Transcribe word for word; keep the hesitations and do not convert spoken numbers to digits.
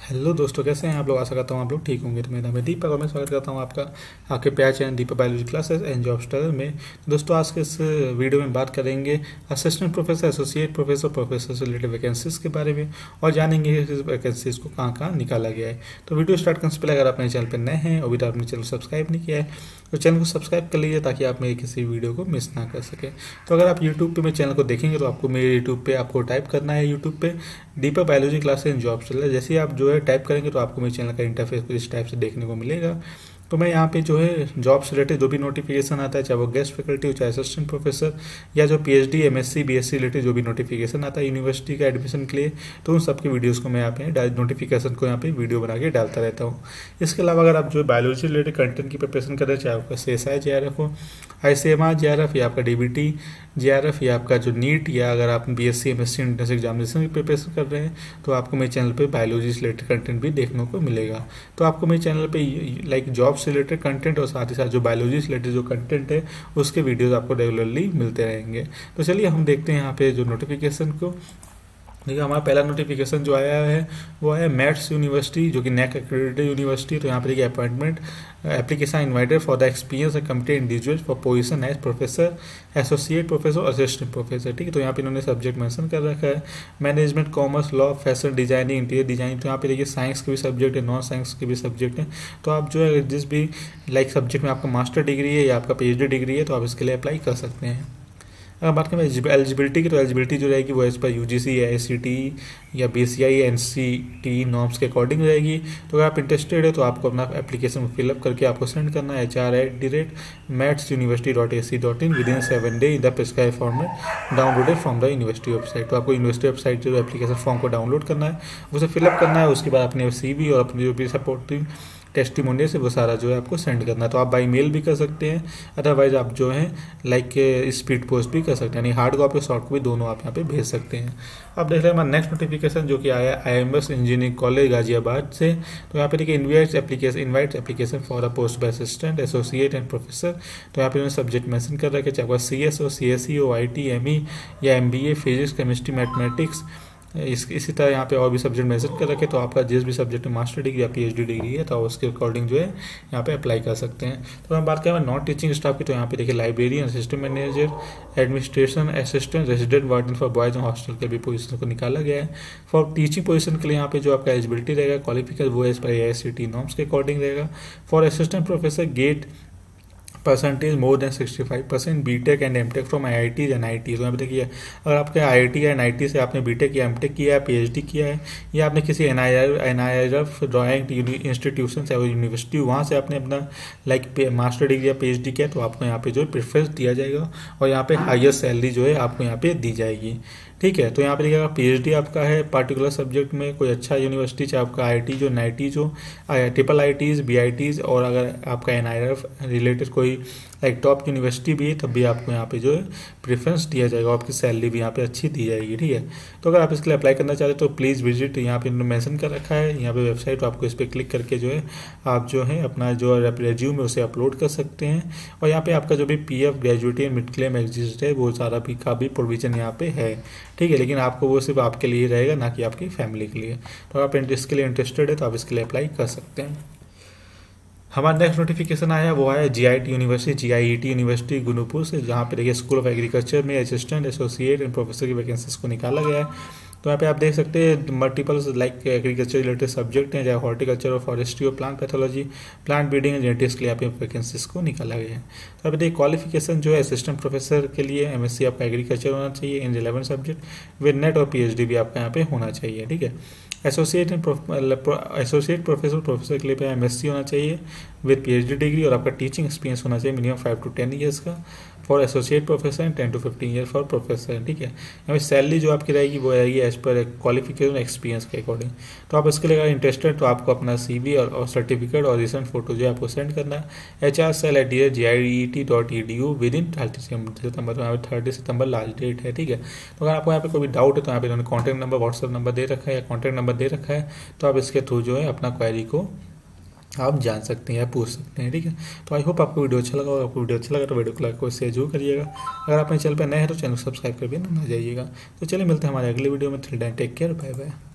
Hello दोस्तों, कैसे हैं आप लोग। आशा करता हूँ आप लोग ठीक होंगे। तो मेरा नाम है दीपक और मैं स्वागत करता हूँ आपका आपके प्यार channel Deepak biology classes and job struggle में। तो दोस्तों, आज के इस वीडियो में बात करेंगे assistant professor, associate professor, professor से रिलेटेड वैकेंसीज के बारे में और जानेंगे कि इस वैकेंसीज को कहाँ कहाँ निकाला गया है। तो वीडियो स्टार्ट करने से पहले अगर आप मेरे चैनल पर नए हैं और अभी तक आपने चैनल सब्सक्राइब नहीं किया है तो चैनल को सब्सक्राइब कर लीजिए ताकि आप मेरे किसी वीडियो को मिस ना कर सकें। तो अगर आप यूट्यूब पे मेरे चैनल को देखेंगे तो आपको मेरे यूट्यूब पे आपको टाइप करना है यूट्यूब पे Deepak biology classes and job struggle. जैसे ही आप जो है टाइप करेंगे तो आपको मेरे चैनल का इंटरफेस कुछ इस टाइप से देखने को मिलेगा। तो मैं यहाँ पे जो है जॉब से रिलेटेड जो भी नोटिफिकेशन आता है, चाहे वो गेस्ट फैकल्टी हो, चाहे असिस्टेंट प्रोफेसर या जो पीएचडी, एमएससी, बीएससी रिलेटेड जो भी नोटिफिकेशन आता है यूनिवर्सिटी का एडमिशन के लिए, तो उन सबकी वीडियोस को मैं यहाँ पे नोटिफिकेशन को यहाँ पे वीडियो बना के डालता रहता हूँ। इसके अलावा अगर आप जो बायोलॉजी रिलेटेड कंटेंट की प्रिपरेशन कर रहे हैं, चाहे आपका C S I J R F हो, I C M R J R F या आपका D B T J R F या आपका जो नीट, या अगर आप B S C, M S C entrance examination की प्रिपरेशन कर रहे हैं तो आपको मेरे चैनल पे बायोलॉजी से रिलेटेड कंटेंट भी देखने को मिलेगा। तो आपको मेरे चैनल पे लाइक जॉब से रिलेटेड कंटेंट और साथ ही साथ जो बायोलॉजी से रिलेटेड जो कंटेंट है उसके वीडियोस आपको रेगुलरली मिलते रहेंगे। तो चलिए हम देखते हैं यहाँ पे जो नोटिफिकेशन को। देखिए, हमारा पहला नोटिफिकेशन जो आया है वो है मैथ्स यूनिवर्सिटी, जो कि नैक एक्रेडिटेड यूनिवर्सिटी। तो यहाँ पर देखिए appointment application invited for the experience and committed individual for position as professor, associate professor और असिस्टेंट प्रोफेसर। ठीक है, तो यहाँ पे इन्होंने सब्जेक्ट मेंशन कर रखा है management, commerce, law, fashion designing, interior designing. तो यहाँ पे देखिए साइंस के भी सब्जेक्ट है, नॉन साइंस के भी सब्जेक्ट है। तो आप जो है जिस भी लाइक सब्जेक्ट में आपका मास्टर डिग्री है या आपका पीएचडी डिग्री है तो आप इसके लिए अप्लाई कर सकते हैं। अगर बात करें एलिजिबिलिटी की, तो एलिजिबिलिटी जो रहेगी वो एज पर यूजीसी या एआईसीटीई या बीसीआई एनसीटी नॉर्म्स के अकॉर्डिंग रहेगी। तो अगर आप इंटरेस्टेड है तो आपको अपना एप्लीकेशन फिलअप करके आपको सेंड करना है H R at the rate maths university dot A C dot in within seven day in the prescribe format downloaded from the university website. तो आपको यूनिवर्सिटी वेबसाइट जो एप्लीकेशन फॉर्म को download करना है, उसे fill up करना है। उसके बाद अपने सीवी और अपनी जो भी सपोर्टिंग टेस्टिमोनियल से वो सारा जो है आपको सेंड करना है। तो आप बाई मेल भी कर सकते हैं, अदरवाइज आप जो है लाइक स्पीड पोस्ट भी कर सकते हैं, यानी हार्ड कॉपी और सॉफ्ट कॉपी दोनों आप यहाँ पे भेज सकते हैं। अब देख रहे हैं हमारा नेक्स्ट नोटिफिकेशन जो कि आया I M S engineering college Ghaziabad से। तो यहाँ पे देखिए invites application invites application for a post by assistant, associate and professor. तो यहाँ पे उन्होंने सब्जेक्ट मेंशन कर रखे, चाहे सी एस हो, सी एस सी हो, आई टी, एम ई या M B A, physics, chemistry, mathematics, इस इसी तरह यहाँ पे और भी सब्जेक्ट मेंशन कर रखे। तो आपका जिस भी सब्जेक्ट में मास्टर डिग्री या पीएचडी डिग्री है तो उसके अकॉर्डिंग जो है यहाँ पे अप्लाई कर सकते हैं। तो हम बात करें नॉन टीचिंग स्टाफ की, तो यहाँ पे देखिए librarian, assistant manager, administration assistant, resident warden for boys and hostel के भी पोजीशन को निकाला गया है। फॉर टीचिंग पोजीशन के लिए यहाँ पे जो आपका एलिजिबिलिटी रहेगा, क्वालिफिकेशन वो एज पर एआईसीटीई नॉर्म्स के अकॉर्डिंग रहेगा। For assistant professor gate percentage more than sixty five percent, B tech and M tech from I I T and I T. तो यहाँ पे देखिए अगर आपके आई आई टी या एन आई टी से आपने बी टेक या एम टेक किया है, पी एच डी किया है, या आपने किसी N I N I F drawing institution चाहे यूनिवर्सिटी वहाँ से आपने अपना लाइक मास्टर डिग्री या पी एच डी किया तो आपको यहाँ पे जो है प्रेफरेंस दिया जाएगा और यहाँ पे हाईएस्ट सैलरी जो है आपको यहाँ पे दी जाएगी। ठीक है, तो यहाँ पे देखिएगा पीएचडी आपका है पार्टिकुलर सब्जेक्ट में कोई अच्छा यूनिवर्सिटी, चाहे आपका आईआईटी जो नाइटी जो triple I Ts, B I Ts, और अगर आपका एन आई एफ रिलेटेड कोई लाइक टॉप यूनिवर्सिटी भी है तब भी आपको यहाँ पे जो है प्रेफरेंस दिया जाएगा, आपकी सैलरी भी यहाँ पे अच्छी दी जाएगी। ठीक है, तो अगर आप इसके लिए अप्लाई करना चाहते हो तो प्लीज़ विजिट, यहाँ पे मेंशन कर रखा है यहाँ पे वेबसाइट, तो आपको इस पर क्लिक करके जो है आप जो है अपना जो रेज्यूम है उसे अपलोड कर सकते हैं। और यहाँ पे आपका जो भी P F, gratuity, mid claim exist है वो सारा भी का भी प्रोविजन यहाँ पे है। ठीक है, लेकिन आपको वो सिर्फ आपके लिए रहेगा, ना कि आपकी फैमिली के लिए। तो आप इसके लिए इंटरेस्टेड है तो आप इसके लिए अप्लाई कर सकते हैं। हमारा नेक्स्ट नोटिफिकेशन आया वो आया G I T university, G I E T university Gunupur से, जहाँ पे देखिए स्कूल ऑफ एग्रीकल्चर में असिस्टेंट, एसोसिएट एंड प्रोफेसर की वैकेंसीज को निकाला गया है। तो यहाँ पे आप देख सकते हैं multiple like agriculture related subject हैं, चाहे हॉर्टिकल्चर और फॉरेस्ट्री और plant pathology, plant breeding and genetics के लिए यहाँ पे वैकेंसीज को निकाला गया है। तो यहाँ पे देखिए क्वालिफिकेशन जो है असिस्टेंट प्रोफेसर के लिए एमएससी आपका एग्रीकल्चर होना चाहिए in relevant subject with NET और पीएचडी भी आपका यहाँ पे होना चाहिए। ठीक है, एसोसिएट एसोसिएट प्रोफेसर प्रोफेसर के लिए पे एमएससी होना चाहिए विद पीएचडी डिग्री और आपका टीचिंग एक्सपीरियंस होना चाहिए minimum five to ten years का for associate professor and ten to fifteen year for professor. ठीक है, यहाँ पे सैलरी जो आपकी रहेगी वो रहेगी एज पर क्वालिफिकेशन एक्सपीरियंस के अकॉर्डिंग। तो आप इसके लिए अगर इंटरेस्टेड तो आपको अपना सीवी और, और सर्टिफिकेट और रिसेंट फोटो जो है आपको सेंड करना है H R cell at D H G I E T dot E D U within thirty September. तो यहाँ पे थर्टी सितंबर लास्ट डेट है। ठीक है, तो अगर आपको यहाँ पे कोई डाउट है तो यहाँ पे इन्होंने कॉन्टैक्ट नंबर, व्हाट्सएप नंबर दे रखा है या कॉन्टैक्ट नंबर दे रखा है, तो आप इसके थ्रू जो है अपना क्वेरी को आप जान सकते हैं या पूछ सकते हैं। ठीक है, तो आई होप आपको वीडियो अच्छा लगा होगा। आपको वीडियो अच्छा लगा तो वीडियो को लाइक और शेयर जरूर करिएगा। अगर आप मेरे चैनल पर नए हैं तो चैनल को सब्सक्राइब करके ना जाइएगा। तो चलिए मिलते हैं हमारे अगले वीडियो में। Till then take care, bye bye.